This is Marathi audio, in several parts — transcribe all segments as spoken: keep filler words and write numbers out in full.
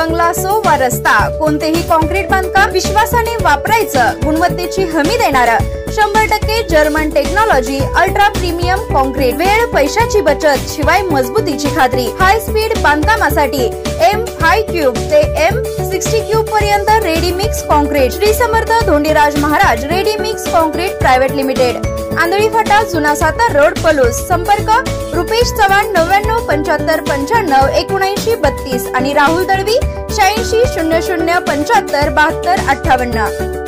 बंगला असो वा रस्ता, कोणतेही कॉन्क्रीट बांधकाम विश्वासाने वापरायचं, गुणवत्तेची हमी देणारं शंभर टक्के German technology, ultra premium concrete, वेळ पैशाची बचत शिवाय मजबूतीची खात्री। हाय स्पीड बांधकामासाठी एम फाय क्यूब ते एम सिक्स्टी क्यूब पर्यंत ready mix concrete. Shri Samarth Dhondiraj Maharaj ready mix concrete private limited, Andhali Phata, जुना सातार रोड, पलूस। संपर्क रुपेश चव्हाण नव्याण्णव पंच्याहत्तर पंच्याण्णव एकोणऐंशी बत्तीस आणि राहुल दळवी शहाऐंशी शून्य शून्य पंच्याहत्तर बहात्तर अठ्ठावन्न।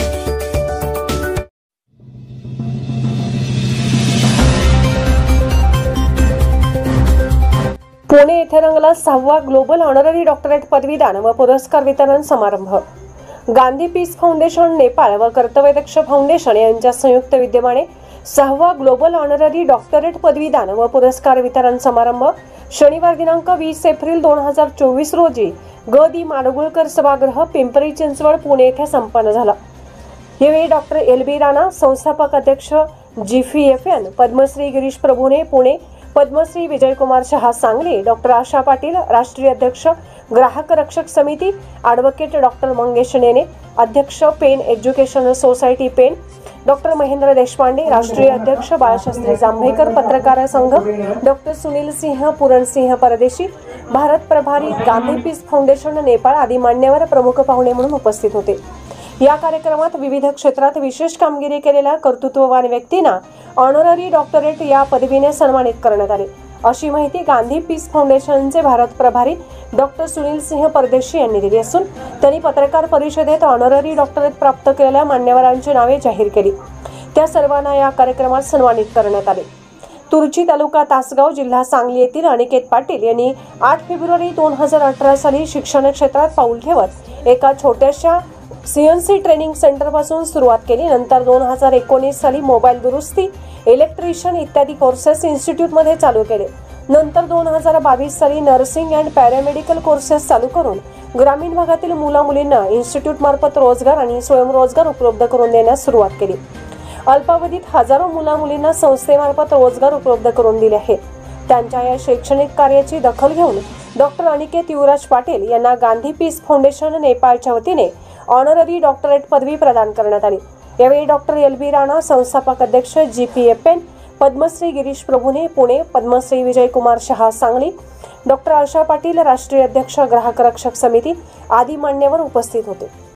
पुणे येथे रंगला सहावा ग्लोबल ऑनररी डॉक्टरेट पदवीदान व पुरस्कार वितरण समारंभ। गांधी पीस फाउंडेशन नेपाळ व कर्तव्यदक्ष फाउंडेशन यांच्या संयुक्त विद्यमाने सहावा ग्लोबल ऑनररी डॉक्टरेट पदवीदान व पुरस्कार वितरण समारंभ शनिवार दिनांक वीस एप्रिल दोन हजार चोवीस रोजी ग दी माडगुळकर सभागृह, पिंपरी चिंचवड, पुणे येथे संपन्न झाला। यावेळी डॉक्टर एल बी राणा, संस्थापक अध्यक्ष G P F N, Padmashri Girish Prabhune Pune, Padmashri Vijaykumar Shah Sangli, doctor Asha Patil, राष्ट्रीय अध्यक्ष ग्राहक रक्षक समिती, ॲडव्होकेट डॉक्टर मंगेश नेने, अध्यक्ष Pen educational society Pen, doctor Mahendra Deshpande, राष्ट्रीय अध्यक्ष बाळशास्त्री जांभेकर पत्रकार संघ, डॉक्टर सुनील सिंह पुरणसिंह परदेशी, भारत प्रभारी, गांधी पीस फाउंडेशन नेपाळ आदी मान्यवर प्रमुख पाहुणे म्हणून उपस्थित होते। या कार्यक्रमात विविध क्षेत्रात विशेष कामगिरी केलेल्या कर्तृत्ववान व्यक्तींना ऑनररी डॉक्टरेट या पदवीने सन्मानित करण्यात आले, अशी माहिती गांधी पीस फाउंडेशनचे भारत प्रभारी डॉक्टर सुनील सिंह परदेशी यांनी दिली असून त्यांनी पत्रकार परिषदेत ऑनररी डॉक्टरेट प्राप्त केलेल्या मान्यवरांची नावे जाहीर केली। त्या सर्वांना या कार्यक्रमात सन्मानित करण्यात आले। तुर्ची तालुका तासगाव, जिल्हा सांगली येथील अनिकेत पाटील यांनी आठ फेब्रुवारी दोन हजार अठरा साली शिक्षण क्षेत्रात पाऊल ठेवत एका छोट्याशा सीएनसी ट्रेनिंग सेंटर पासून सुरुवात केली। नंतर दोन हजार एकोणीस साली मोबाईल दुरुस्ती, इलेक्ट्रिशियन इत्यादी कोर्सेस इन्स्टिट्यूट मध्ये चालू केले। नंतर दोन हजार बावीस साली नर्सिंग अँड पॅरामेडिकल कोर्सेस चालू करून ग्रामीण भागातील मुला मुलींना इन्स्टिट्यूट मार्फत रोजगार आणि स्वयंरोजगार उपलब्ध करून देण्यास सुरुवात केली। अल्पावधीत हजारो मुला मुलींना संस्थेमार्फत रोजगार उपलब्ध करून दिले आहेत। त्यांच्या या शैक्षणिक कार्याची दखल घेऊन डॉक्टर अनिकेत युवराज पाटील यांना गांधी पीस फाउंडेशन नेपाळच्या वतीने ऑनररी डॉक्टरेट पदवी प्रदान करण्यात आली। यावेळी डॉक्टर एल बी राणा, संस्थापक अध्यक्ष G P F N, Padmashri Girish Prabhune Pune, Padmashri Vijaykumar Shah Sangli, doctor Asha Patil, राष्ट्रीय अध्यक्ष ग्राहक रक्षक समिती आदी मान्यवर उपस्थित होते।